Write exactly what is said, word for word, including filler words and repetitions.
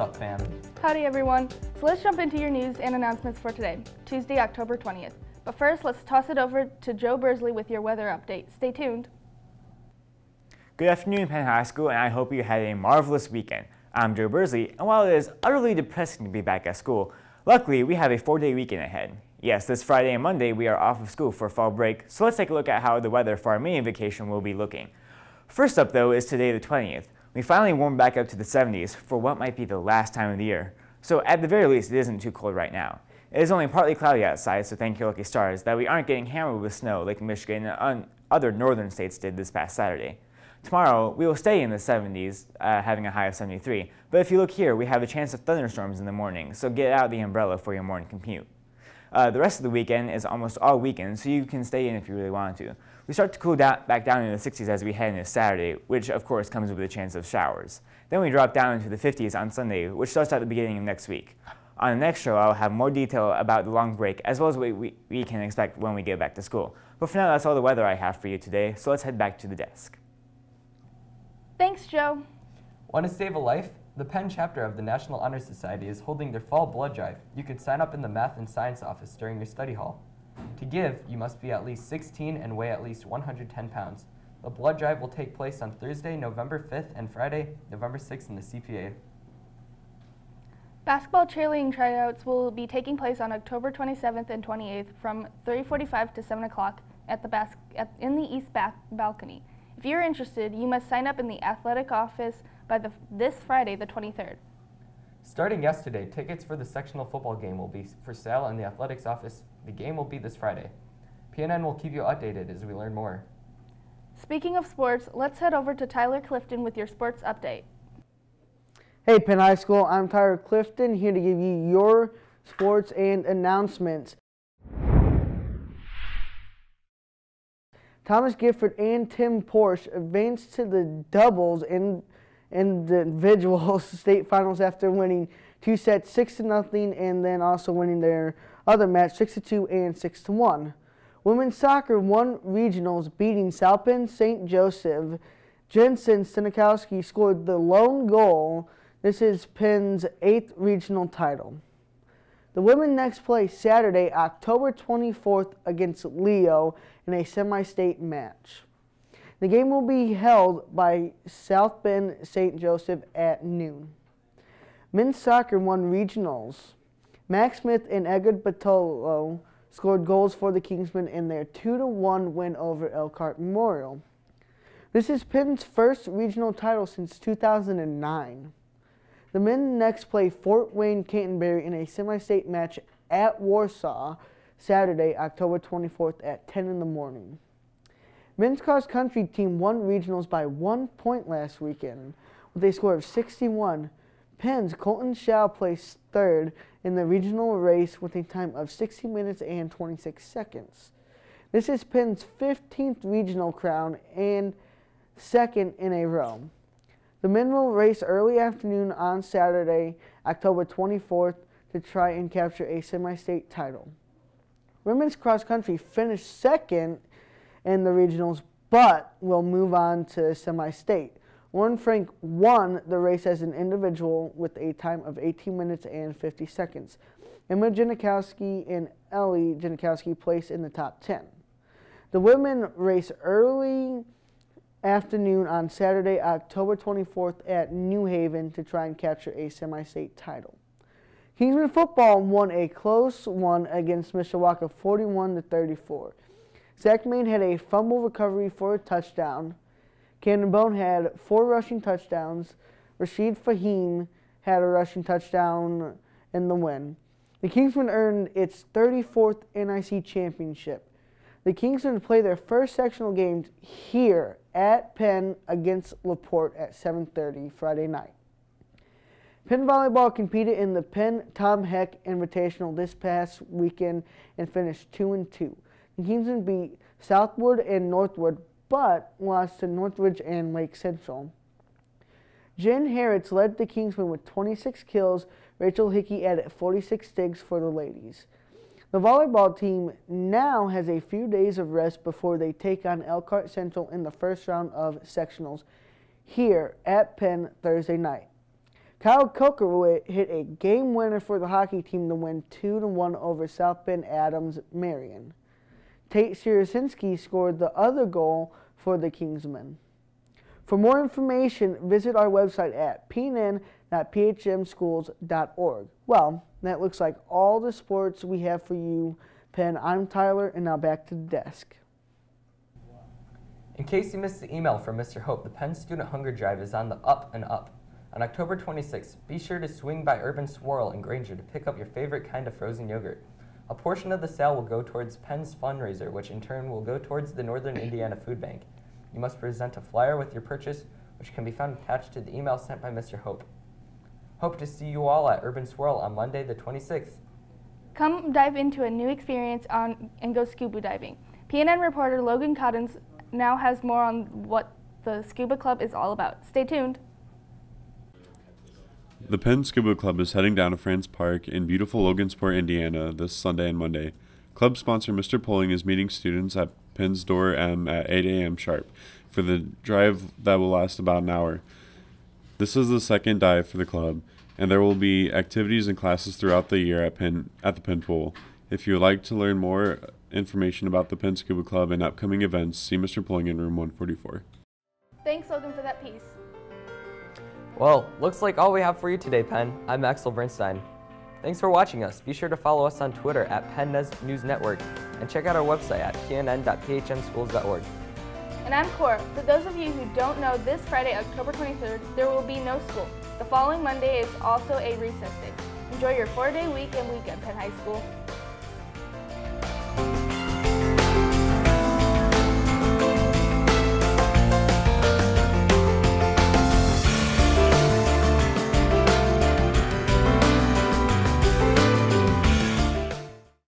up, fam? Howdy everyone. So let's jump into your news and announcements for today, Tuesday, October twentieth. But first, let's toss it over to Joe Bursley with your weather update. Stay tuned. Good afternoon, Penn High School, and I hope you had a marvelous weekend. I'm Joe Bursley, and while it is utterly depressing to be back at school, luckily we have a four-day weekend ahead. Yes, this Friday and Monday we are off of school for fall break, so let's take a look at how the weather for our mini vacation will be looking. First up though is today the twentieth. We finally warmed back up to the seventies for what might be the last time of the year. So at the very least, it isn't too cold right now. It is only partly cloudy outside, so thank your lucky stars that we aren't getting hammered with snow like Michigan and other northern states did this past Saturday. Tomorrow, we will stay in the seventies, uh, having a high of seventy-three, but if you look here, we have a chance of thunderstorms in the morning, so get out the umbrella for your morning commute. Uh, the rest of the weekend is almost all weekend, so you can stay in if you really want to. We start to cool down, back down into the sixties as we head into Saturday, which of course comes with a chance of showers. Then we drop down into the fifties on Sunday, which starts at the beginning of next week. On the next show, I'll have more detail about the long break, as well as what we, we can expect when we get back to school. But for now, that's all the weather I have for you today, so let's head back to the desk. Thanks, Joe. Want to save a life? The Penn chapter of the National Honor Society is holding their fall blood drive. You can sign up in the Math and Science office during your study hall. To give, you must be at least sixteen and weigh at least one hundred ten pounds. The blood drive will take place on Thursday, November fifth and Friday, November sixth in the C P A. Basketball cheerleading tryouts will be taking place on October twenty-seventh and twenty-eighth from three forty-five to seven o'clock at the bas at, in the east back balcony. If you're interested, you must sign up in the athletic office by the, this Friday, the twenty-third. Starting yesterday, tickets for the sectional football game will be for sale in the athletics office. The game will be this Friday. P N N will keep you updated as we learn more. Speaking of sports, let's head over to Tyler Clifton with your sports update. Hey Penn High School, I'm Tyler Clifton, here to give you your sports and announcements. Thomas Gifford and Tim Porsche advanced to the doubles in individual state finals after winning two sets six to nothing, and then also winning their other match six to two and six to one. Women's soccer won regionals, beating South Bend Saint Joseph. Jensen Stanikowski scored the lone goal. This is Penn's eighth regional title. The women next play Saturday, October twenty-fourth against Leo in a semi-state match. The game will be held by South Bend Saint Joseph at noon. Men's soccer won regionals. Max Smith and Edgar Batolo scored goals for the Kingsmen in their two to one win over Elkhart Memorial. This is Penn's first regional title since two thousand nine. The men next play Fort Wayne Canterbury in a semi-state match at Warsaw Saturday, October twenty-fourth at ten in the morning. Men's cross country team won regionals by one point last weekend with a score of sixty-one. Penn's Colton Shaw placed third in the regional race with a time of sixty minutes and twenty-six seconds. This is Penn's fifteenth regional crown and second in a row. The men will race early afternoon on Saturday, October twenty-fourth, to try and capture a semi-state title. Women's cross country finished second in the regionals, but will move on to semi-state. Warren Frank won the race as an individual with a time of eighteen minutes and fifty seconds. Emma Janikowski and Ellie Janikowski placed in the top ten. The women race early afternoon on Saturday, October twenty-fourth at New Haven to try and capture a semi-state title. Kingsman football won a close one against Mishawaka forty-one to thirty-four. Zach Main had a fumble recovery for a touchdown. Camden Bone had four rushing touchdowns. Rashid Fahim had a rushing touchdown in the win. The Kingsmen earned its thirty-fourth N I C championship. The Kingsmen play their first sectional games here at Penn against LaPorte at seven thirty Friday night. Penn volleyball competed in the Penn Tom Heck Invitational this past weekend and finished two and two. The Kingsmen beat Southwood and Northwood, but lost to Northridge and Lake Central. Jen Harris led the Kingsmen with twenty-six kills. Rachel Hickey added forty-six digs for the ladies. The volleyball team now has a few days of rest before they take on Elkhart Central in the first round of sectionals here at Penn Thursday night. Kyle Coker hit a game winner for the hockey team to win two to one over South Bend Adams Marion. Tate Sirasinski scored the other goal for the Kingsmen. For more information, visit our website at p n n dot p h m schools dot org. Well, that looks like all the sports we have for you, Penn. I'm Tyler, and now back to the desk. In case you missed the email from Mister Hope, the Penn Student Hunger Drive is on the up and up. On October twenty-sixth, be sure to swing by Urban Swirl in Granger to pick up your favorite kind of frozen yogurt. A portion of the sale will go towards Penn's fundraiser, which in turn will go towards the Northern Indiana Food Bank. You must present a flyer with your purchase, which can be found attached to the email sent by Mister Hope. Hope to see you all at Urban Swirl on Monday the twenty-sixth. Come dive into a new experience on and go scuba diving. P N N reporter Logan Cottons now has more on what the Scuba Club is all about. Stay tuned. The Penn Scuba Club is heading down to France Park in beautiful Logansport, Indiana this Sunday and Monday. Club sponsor Mister Poling is meeting students at Penn's Door M at eight a m sharp for the drive that will last about an hour. This is the second dive for the club, and there will be activities and classes throughout the year at Penn at the Penn Pool. If you would like to learn more information about the Penn Scuba Club and upcoming events, see Mister Poling in room one forty-four. Thanks, Logan, for that piece. Well, looks like all we have for you today, Penn. I'm Axel Bernstein. Thanks for watching us. Be sure to follow us on Twitter at Penn News Network and check out our website at p n n dot p h m schools dot org. And I'm Cora. For those of you who don't know, this Friday, October twenty-third, there will be no school. The following Monday is also a recess day. Enjoy your four-day week and weekend, Penn High School.